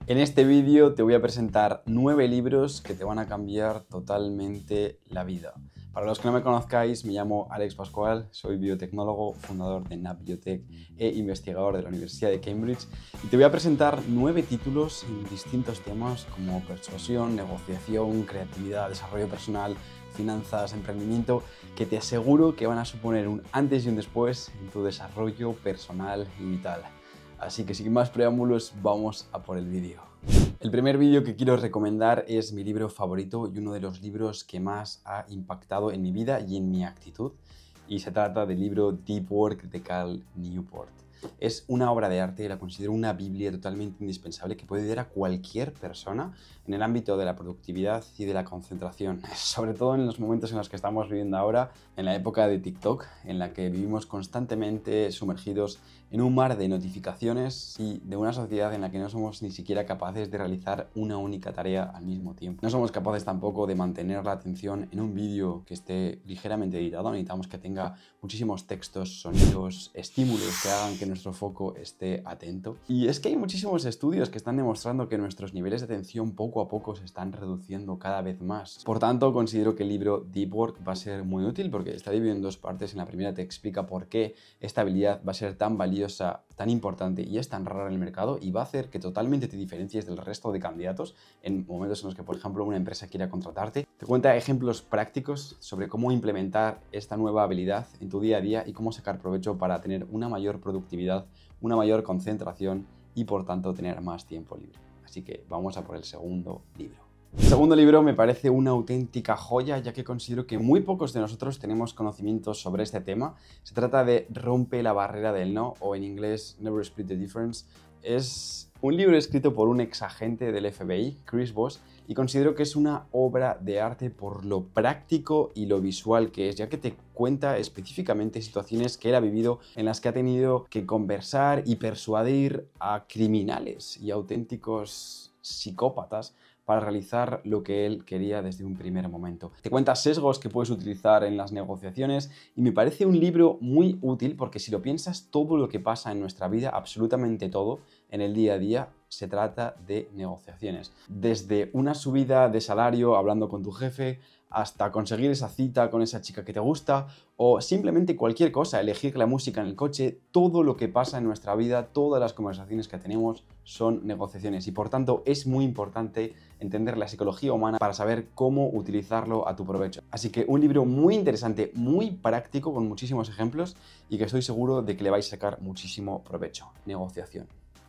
En este vídeo te voy a presentar 9 libros que te van a cambiar totalmente la vida. Para los que no me conozcáis, me llamo Alex Pascual, soy biotecnólogo, fundador de NAP Biotech e investigador de la Universidad de Cambridge, y te voy a presentar 9 títulos en distintos temas como persuasión, negociación, creatividad, desarrollo personal, finanzas, emprendimiento, que te aseguro que van a suponer un antes y un después en tu desarrollo personal y vital. Así que sin más preámbulos, vamos a por el vídeo. El primer vídeo que quiero recomendar es mi libro favorito y uno de los libros que más ha impactado en mi vida y en mi actitud. Y se trata del libro Deep Work de Cal Newport. Es una obra de arte, la considero una biblia totalmente indispensable que puede ayudar a cualquier persona en el ámbito de la productividad y de la concentración. Sobre todo en los momentos en los que estamos viviendo ahora, en la época de TikTok, en la que vivimos constantemente sumergidos en un mar de notificaciones y de una sociedad en la que no somos ni siquiera capaces de realizar una única tarea al mismo tiempo. No somos capaces tampoco de mantener la atención en un vídeo que esté ligeramente editado. Necesitamos que tenga muchísimos textos, sonidos, estímulos que hagan que nuestro foco esté atento. Y es que hay muchísimos estudios que están demostrando que nuestros niveles de atención poco a poco se están reduciendo cada vez más. Por tanto, considero que el libro Deep Work va a ser muy útil porque está dividido en dos partes. En la primera te explica por qué esta habilidad va a ser tan valiosa, tan importante y es tan rara en el mercado, y va a hacer que totalmente te diferencies del resto de candidatos en momentos en los que, por ejemplo, una empresa quiera contratarte. Te cuenta ejemplos prácticos sobre cómo implementar esta nueva habilidad en tu día a día y cómo sacar provecho para tener una mayor productividad, una mayor concentración y, por tanto, tener más tiempo libre. Así que vamos a por el segundo libro. El segundo libro me parece una auténtica joya, ya que considero que muy pocos de nosotros tenemos conocimientos sobre este tema. Se trata de Rompe la barrera del no, o en inglés Never Split the Difference. Es un libro escrito por un ex agente del FBI, Chris Voss, y considero que es una obra de arte por lo práctico y lo visual que es, ya que te cuenta específicamente situaciones que él ha vivido en las que ha tenido que conversar y persuadir a criminales y auténticos psicópatas para realizar lo que él quería desde un primer momento. Te cuenta sesgos que puedes utilizar en las negociaciones y me parece un libro muy útil porque, si lo piensas, todo lo que pasa en nuestra vida, absolutamente todo, en el día a día, se trata de negociaciones. Desde una subida de salario hablando con tu jefe, hasta conseguir esa cita con esa chica que te gusta, o simplemente cualquier cosa, elegir la música en el coche. Todo lo que pasa en nuestra vida, todas las conversaciones que tenemos son negociaciones, y por tanto es muy importante entender la psicología humana para saber cómo utilizarlo a tu provecho. Así que un libro muy interesante, muy práctico, con muchísimos ejemplos, y que estoy seguro de que le vais a sacar muchísimo provecho. Negociación.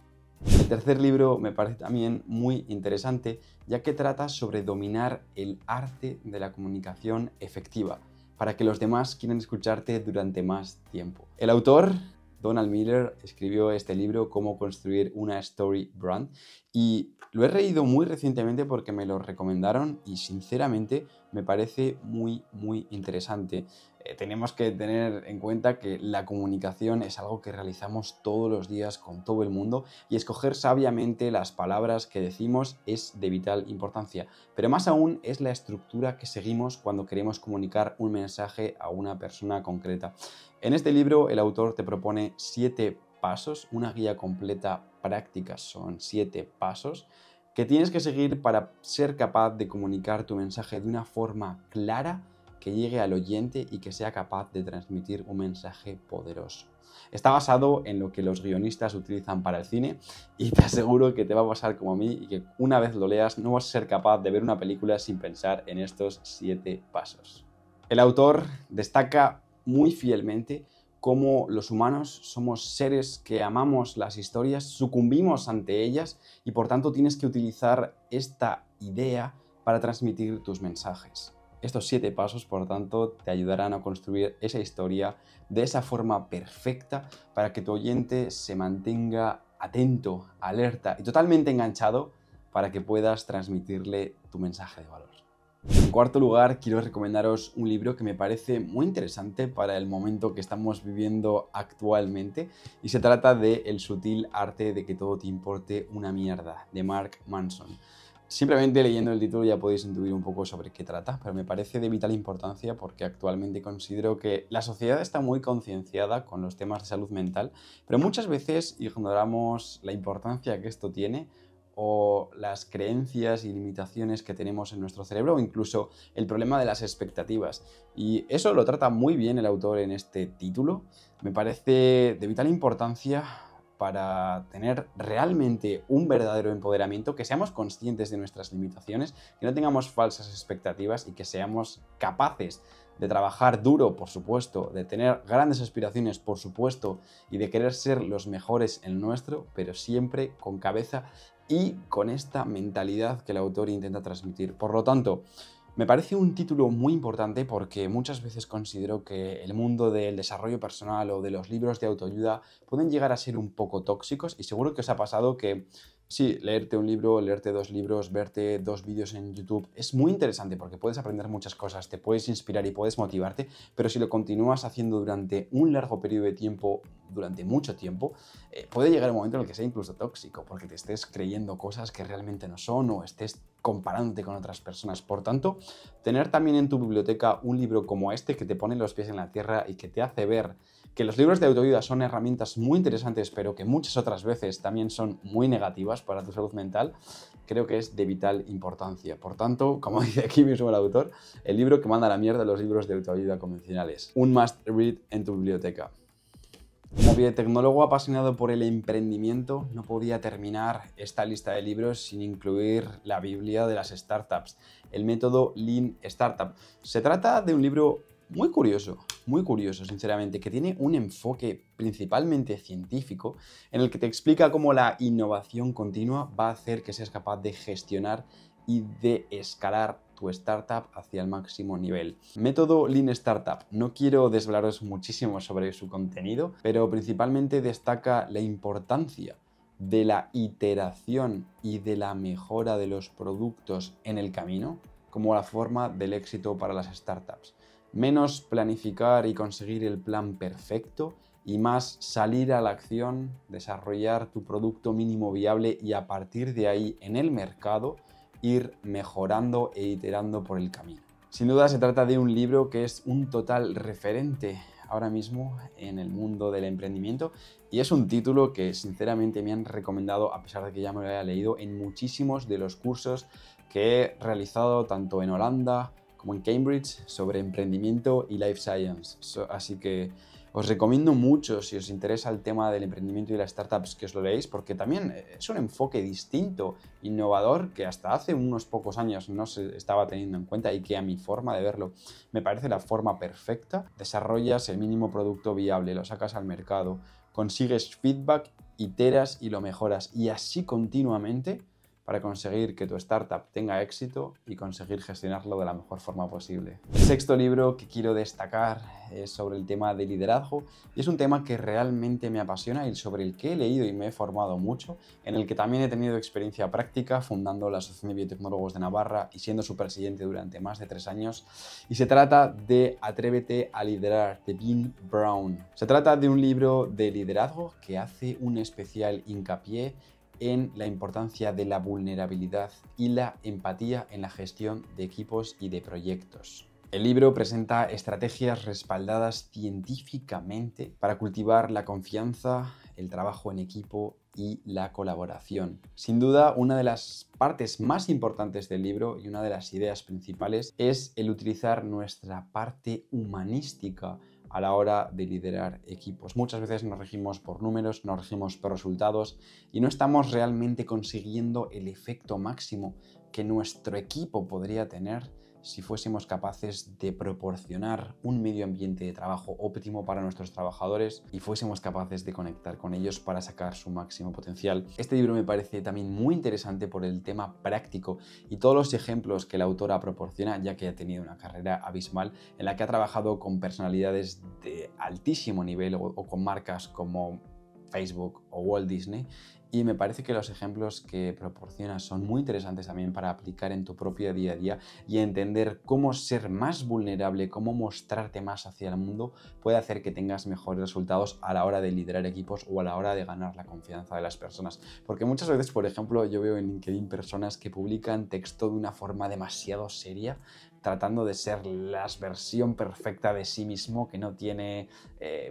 El tercer libro me parece también muy interesante, ya que trata sobre dominar el arte de la comunicación efectiva para que los demás quieran escucharte durante más tiempo. El autor, Donald Miller, escribió este libro, Cómo construir una story brand, y lo he leído muy recientemente porque me lo recomendaron y sinceramente me parece muy interesante. Tenemos que tener en cuenta que la comunicación es algo que realizamos todos los días con todo el mundo, y escoger sabiamente las palabras que decimos es de vital importancia. Pero más aún es la estructura que seguimos cuando queremos comunicar un mensaje a una persona concreta. En este libro el autor te propone 7 pasos, una guía completa práctica. Son 7 pasos que tienes que seguir para ser capaz de comunicar tu mensaje de una forma clara, que llegue al oyente y que sea capaz de transmitir un mensaje poderoso. Está basado en lo que los guionistas utilizan para el cine, y te aseguro que te va a pasar como a mí, y que una vez lo leas no vas a ser capaz de ver una película sin pensar en estos 7 pasos. El autor destaca muy fielmente cómo los humanos somos seres que amamos las historias, sucumbimos ante ellas, y por tanto tienes que utilizar esta idea para transmitir tus mensajes. Estos 7 pasos, por tanto, te ayudarán a construir esa historia de esa forma perfecta para que tu oyente se mantenga atento, alerta y totalmente enganchado, para que puedas transmitirle tu mensaje de valor. En cuarto lugar, quiero recomendaros un libro que me parece muy interesante para el momento que estamos viviendo actualmente, y se trata de El sutil arte de que todo te importe una mierda, de Mark Manson. Simplemente leyendo el título ya podéis intuir un poco sobre qué trata, pero me parece de vital importancia porque actualmente considero que la sociedad está muy concienciada con los temas de salud mental, pero muchas veces ignoramos la importancia que esto tiene, o las creencias y limitaciones que tenemos en nuestro cerebro, o incluso el problema de las expectativas. Y eso lo trata muy bien el autor en este título. Me parece de vital importancia para tener realmente un verdadero empoderamiento, que seamos conscientes de nuestras limitaciones, que no tengamos falsas expectativas y que seamos capaces de trabajar duro, por supuesto, de tener grandes aspiraciones, por supuesto, y de querer ser los mejores en nuestro, pero siempre con cabeza y con esta mentalidad que el autor intenta transmitir. Por lo tanto, me parece un título muy importante porque muchas veces considero que el mundo del desarrollo personal o de los libros de autoayuda pueden llegar a ser un poco tóxicos, y seguro que os ha pasado que sí, leerte un libro, leerte 2 libros, verte 2 vídeos en YouTube es muy interesante porque puedes aprender muchas cosas, te puedes inspirar y puedes motivarte, pero si lo continúas haciendo durante un largo periodo de tiempo, durante mucho tiempo, puede llegar un momento en el que sea incluso tóxico porque te estés creyendo cosas que realmente no son o estés comparándote con otras personas. Por tanto, tener también en tu biblioteca un libro como este que te pone los pies en la tierra y que te hace ver que los libros de autoayuda son herramientas muy interesantes, pero que muchas otras veces también son muy negativas para tu salud mental, creo que es de vital importancia. Por tanto, como dice aquí mismo el autor, el libro que manda a la mierda los libros de autoayuda convencionales. Un must read en tu biblioteca. Como biotecnólogo apasionado por el emprendimiento, no podía terminar esta lista de libros sin incluir la Biblia de las startups, el método Lean Startup. Se trata de un libro muy curioso, sinceramente, que tiene un enfoque principalmente científico en el que te explica cómo la innovación continua va a hacer que seas capaz de gestionar y de escalar tu startup hacia el máximo nivel. Método Lean Startup. No quiero desvelaros muchísimo sobre su contenido, pero principalmente destaca la importancia de la iteración y de la mejora de los productos en el camino como la forma del éxito para las startups. Menos planificar y conseguir el plan perfecto y más salir a la acción, desarrollar tu producto mínimo viable y a partir de ahí en el mercado ir mejorando e iterando por el camino. Sin duda se trata de un libro que es un total referente ahora mismo en el mundo del emprendimiento y es un título que sinceramente me han recomendado, a pesar de que ya me lo haya leído, en muchísimos de los cursos que he realizado tanto en Holanda como en Cambridge sobre emprendimiento y life science. Así que os recomiendo mucho, si os interesa el tema del emprendimiento y las startups, que os lo leáis, porque también es un enfoque distinto, innovador, que hasta hace unos pocos años no se estaba teniendo en cuenta y que a mi forma de verlo me parece la forma perfecta. Desarrollas el mínimo producto viable, lo sacas al mercado, consigues feedback, iteras y lo mejoras, y así continuamente para conseguir que tu startup tenga éxito y conseguir gestionarlo de la mejor forma posible. El sexto libro que quiero destacar es sobre el tema de liderazgo y es un tema que realmente me apasiona y sobre el que he leído y me he formado mucho, en el que también he tenido experiencia práctica fundando la Asociación de Biotecnólogos de Navarra y siendo su presidente durante más de 3 años. Y se trata de Atrévete a liderar, de Ben Brown. Se trata de un libro de liderazgo que hace un especial hincapié en la importancia de la vulnerabilidad y la empatía en la gestión de equipos y de proyectos. El libro presenta estrategias respaldadas científicamente para cultivar la confianza, el trabajo en equipo y la colaboración. Sin duda, una de las partes más importantes del libro y una de las ideas principales es el utilizar nuestra parte humanística a la hora de liderar equipos. Muchas veces nos regimos por números, nos regimos por resultados y no estamos realmente consiguiendo el efecto máximo que nuestro equipo podría tener si fuésemos capaces de proporcionar un medio ambiente de trabajo óptimo para nuestros trabajadores y fuésemos capaces de conectar con ellos para sacar su máximo potencial. Este libro me parece también muy interesante por el tema práctico y todos los ejemplos que la autora proporciona, ya que ha tenido una carrera abismal en la que ha trabajado con personalidades de altísimo nivel o con marcas como Facebook o Walt Disney, y me parece que los ejemplos que proporciona son muy interesantes también para aplicar en tu propio día a día y entender cómo ser más vulnerable, cómo mostrarte más hacia el mundo puede hacer que tengas mejores resultados a la hora de liderar equipos o a la hora de ganar la confianza de las personas. Porque muchas veces, por ejemplo, yo veo en LinkedIn personas que publican texto de una forma demasiado seria, tratando de ser la versión perfecta de sí mismo, que no tiene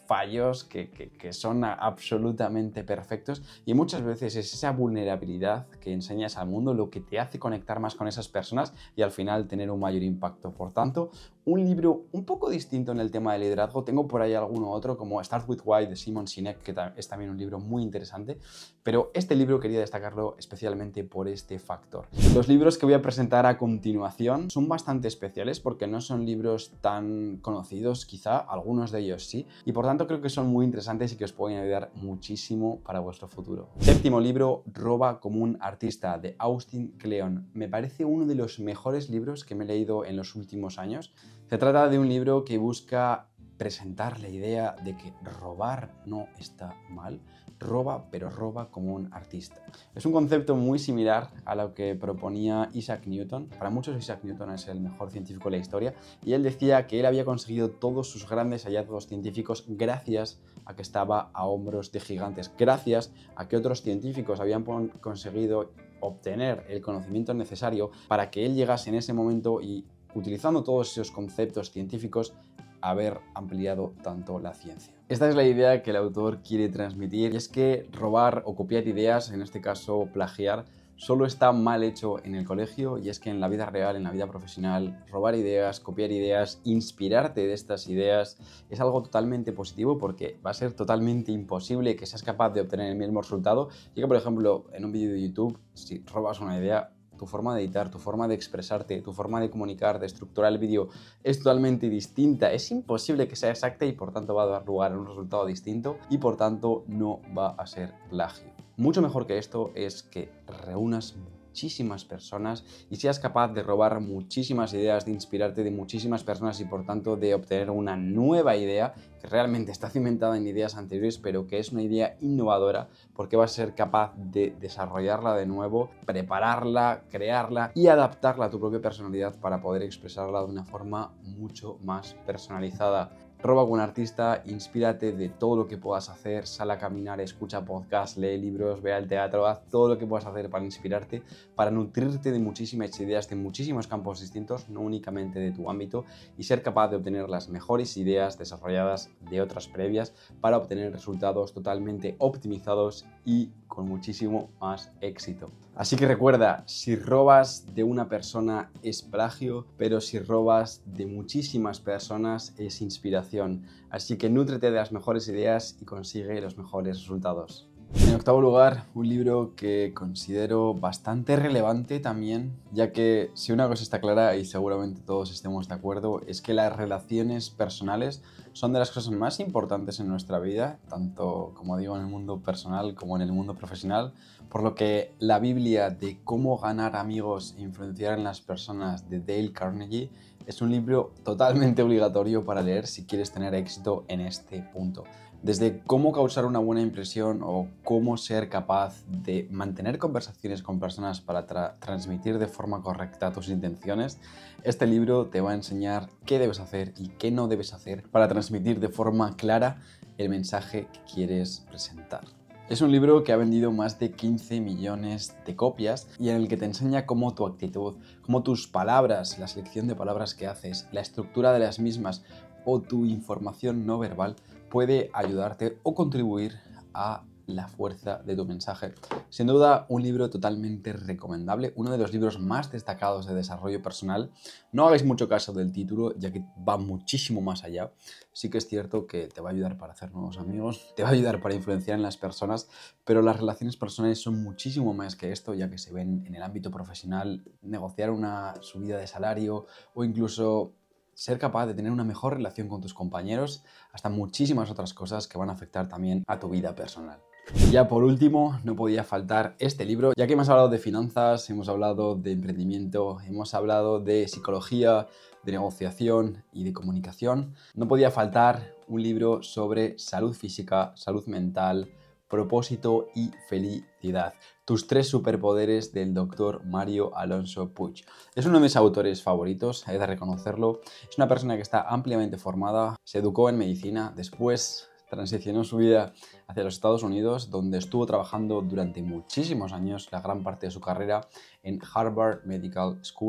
fallos que son absolutamente perfectos, y muchas veces es esa vulnerabilidad que enseñas al mundo lo que te hace conectar más con esas personas y al final tener un mayor impacto. Por tanto, un libro un poco distinto en el tema de liderazgo. Tengo por ahí alguno otro como Start With Why de Simon Sinek, que es también un libro muy interesante, pero este libro quería destacarlo especialmente por este factor. Los libros que voy a presentar a continuación son bastante especiales porque no son libros tan conocidos, quizá algunos de ellos sí, y por tanto creo que son muy interesantes y que os pueden ayudar muchísimo para vuestro futuro. Séptimo libro, Roba como un artista, de Austin Kleon. Me parece uno de los mejores libros que me he leído en los últimos años. Se trata de un libro que busca presentar la idea de que robar no está mal, roba, pero roba como un artista. Es un concepto muy similar a lo que proponía Isaac Newton. Para muchos Isaac Newton es el mejor científico de la historia y él decía que él había conseguido todos sus grandes hallazgos científicos gracias a que estaba a hombros de gigantes, gracias a que otros científicos habían conseguido obtener el conocimiento necesario para que él llegase en ese momento y, utilizando todos esos conceptos científicos, haber ampliado tanto la ciencia. Esta es la idea que el autor quiere transmitir, y es que robar o copiar ideas, en este caso plagiar, solo está mal hecho en el colegio, y es que en la vida real, en la vida profesional, robar ideas, copiar ideas, inspirarte de estas ideas es algo totalmente positivo, porque va a ser totalmente imposible que seas capaz de obtener el mismo resultado. Y que, por ejemplo, en un vídeo de YouTube, si robas una idea, tu forma de editar, tu forma de expresarte, tu forma de comunicar, de estructurar el vídeo es totalmente distinta. Es imposible que sea exacta y por tanto va a dar lugar a un resultado distinto y por tanto no va a ser plagio. Mucho mejor que esto es que reúnas muchísimas personas y seas capaz de robar muchísimas ideas, de inspirarte de muchísimas personas y por tanto de obtener una nueva idea que realmente está cimentada en ideas anteriores, pero que es una idea innovadora porque vas a ser capaz de desarrollarla de nuevo, prepararla, crearla y adaptarla a tu propia personalidad para poder expresarla de una forma mucho más personalizada. Roba con un artista, inspírate de todo lo que puedas hacer, sal a caminar, escucha podcasts, lee libros, ve al teatro, haz todo lo que puedas hacer para inspirarte, para nutrirte de muchísimas ideas de muchísimos campos distintos, no únicamente de tu ámbito, y ser capaz de obtener las mejores ideas desarrolladas de otras previas para obtener resultados totalmente optimizados y con muchísimo más éxito. Así que recuerda, si robas de una persona es plagio, pero si robas de muchísimas personas es inspiración. Así que nútrete de las mejores ideas y consigue los mejores resultados. En octavo lugar, un libro que considero bastante relevante también, ya que si una cosa está clara, y seguramente todos estemos de acuerdo, es que las relaciones personales son de las cosas más importantes en nuestra vida, tanto, como digo, en el mundo personal como en el mundo profesional, por lo que la Biblia de cómo ganar amigos e influenciar en las personas de Dale Carnegie es un libro totalmente obligatorio para leer si quieres tener éxito en este punto. Desde cómo causar una buena impresión o cómo ser capaz de mantener conversaciones con personas para transmitir de forma correcta tus intenciones, este libro te va a enseñar qué debes hacer y qué no debes hacer para transmitir de forma clara el mensaje que quieres presentar. Es un libro que ha vendido más de 15 millones de copias y en el que te enseña cómo tu actitud, cómo tus palabras, la selección de palabras que haces, la estructura de las mismas o tu información no verbal puede ayudarte o contribuir a la fuerza de tu mensaje. Sin duda, un libro totalmente recomendable, uno de los libros más destacados de desarrollo personal. No hagáis mucho caso del título, ya que va muchísimo más allá. Sí que es cierto que te va a ayudar para hacer nuevos amigos, te va a ayudar para influenciar en las personas, pero las relaciones personales son muchísimo más que esto, ya que se ven en el ámbito profesional, negociar una subida de salario o incluso ser capaz de tener una mejor relación con tus compañeros, hasta muchísimas otras cosas que van a afectar también a tu vida personal. Y ya por último, no podía faltar este libro, ya que hemos hablado de finanzas, hemos hablado de emprendimiento, hemos hablado de psicología, de negociación y de comunicación. No podía faltar un libro sobre salud física, salud mental, propósito y felicidad. Tus 3 superpoderes, del doctor Mario Alonso Puig. Es uno de mis autores favoritos, he de reconocerlo. Es una persona que está ampliamente formada, se educó en medicina, después transicionó su vida hacia los Estados Unidos, donde estuvo trabajando durante muchísimos años, la gran parte de su carrera, en Harvard Medical School.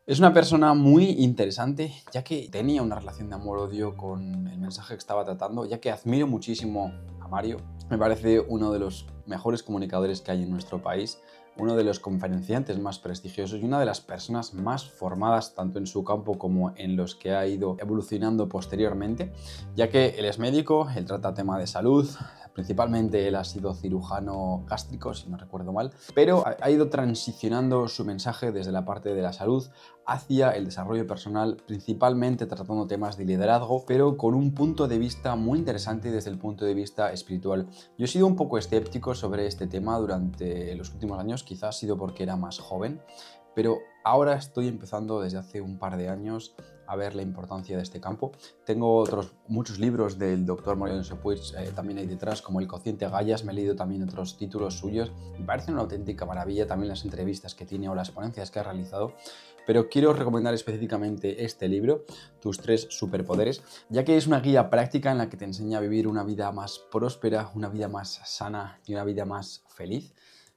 Es una persona muy interesante, ya que tenía una relación de amor-odio con el mensaje que estaba tratando, ya que admiro muchísimo a Mario. Me parece uno de los mejores comunicadores que hay en nuestro país, uno de los conferenciantes más prestigiosos y una de las personas más formadas tanto en su campo como en los que ha ido evolucionando posteriormente, ya que él es médico, él trata tema de salud. Principalmente él ha sido cirujano gástrico, si no recuerdo mal, pero ha ido transicionando su mensaje desde la parte de la salud hacia el desarrollo personal, principalmente tratando temas de liderazgo, pero con un punto de vista muy interesante desde el punto de vista espiritual. Yo he sido un poco escéptico sobre este tema durante los últimos años, quizás ha sido porque era más joven, pero ahora estoy empezando desde hace un par de años a ver la importancia de este campo. Tengo muchos libros del Dr. Mario Puig también ahí detrás, como El Cociente Gallas. Me he leído también otros títulos suyos. Me parecen una auténtica maravilla también las entrevistas que tiene o las ponencias que ha realizado. Pero quiero recomendar específicamente este libro, Tus 3 superpoderes, ya que es una guía práctica en la que te enseña a vivir una vida más próspera, una vida más sana y una vida más feliz,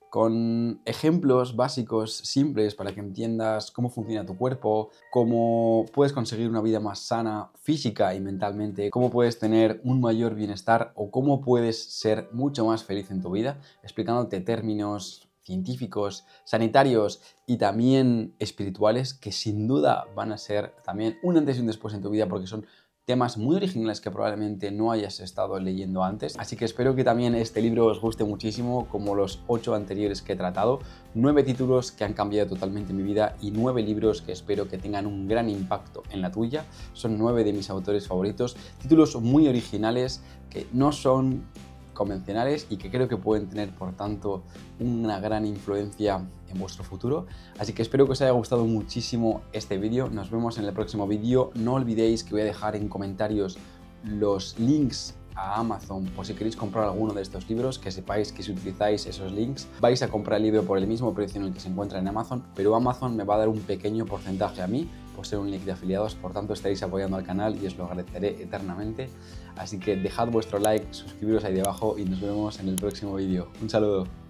con ejemplos básicos, simples, para que entiendas cómo funciona tu cuerpo, cómo puedes conseguir una vida más sana física y mentalmente, cómo puedes tener un mayor bienestar o cómo puedes ser mucho más feliz en tu vida, explicándote términos científicos, sanitarios y también espirituales que sin duda van a ser también un antes y un después en tu vida, porque son temas muy originales que probablemente no hayas estado leyendo antes. Así que espero que también este libro os guste muchísimo, como los 8 anteriores que he tratado. 9 títulos que han cambiado totalmente mi vida y 9 libros que espero que tengan un gran impacto en la tuya. Son 9 de mis autores favoritos, títulos muy originales que no son convencionales y que creo que pueden tener, por tanto, una gran influencia en vuestro futuro. Así que espero que os haya gustado muchísimo este vídeo. Nos vemos en el próximo vídeo. No olvidéis que voy a dejar en comentarios los links a Amazon por si queréis comprar alguno de estos libros, que sepáis que si utilizáis esos links vais a comprar el libro por el mismo precio en el que se encuentra en Amazon, pero Amazon me va a dar un pequeño porcentaje a mí por ser un link de afiliados, por tanto estaréis apoyando al canal y os lo agradeceré eternamente. Así que dejad vuestro like, suscribiros ahí debajo y nos vemos en el próximo vídeo. Un saludo.